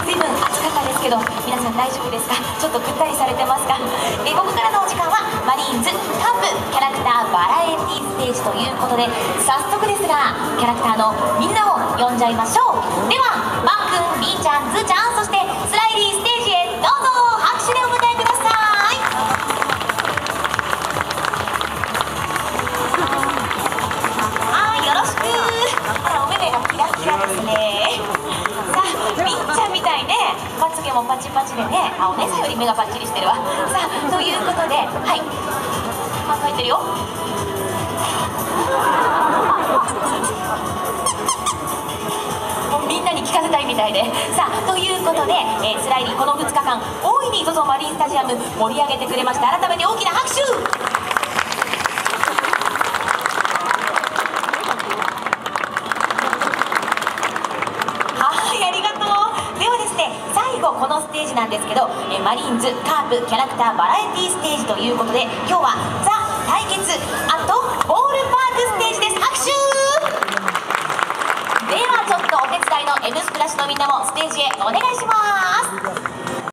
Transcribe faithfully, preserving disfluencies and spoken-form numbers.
随分暑かったですけど、皆さん大丈夫ですか？ちょっとぐったりされてますか？えここからのお時間はマリーンズカープキャラクターバラエティステージということで、早速ですがキャラクターのみんなを呼んじゃいましょう。ではマンくん、みーちゃん、ずーちゃん、そしてスライリーステージへどうぞ拍手でお迎えください。はい、よろしく。あら、お目目がキラキラですね。さあ、みっちゃんみたいね、まつげもパチパチでね、あ、お姉さんより目がパッチリしてるわ。さあ、ということで、はい、考えてるよ。もうみんなに聞かせたいみたいで。さあ、ということで、えー、スライリーこのふつかかん大いに ゾゾ マリンスタジアム盛り上げてくれました。改めて大きな拍手。このステージなんですけど、えマリーンズカープキャラクターバラエティステージということで、今日はザ対決あとボールパークステージです。拍手。ではちょっとお手伝いの エム スプラッシュのみんなもステージへお願いします。